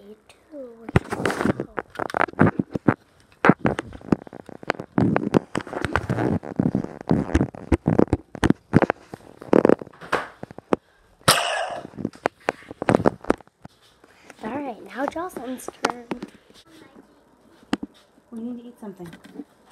me too. Alright, now Jocelyn's turn. We need to eat something.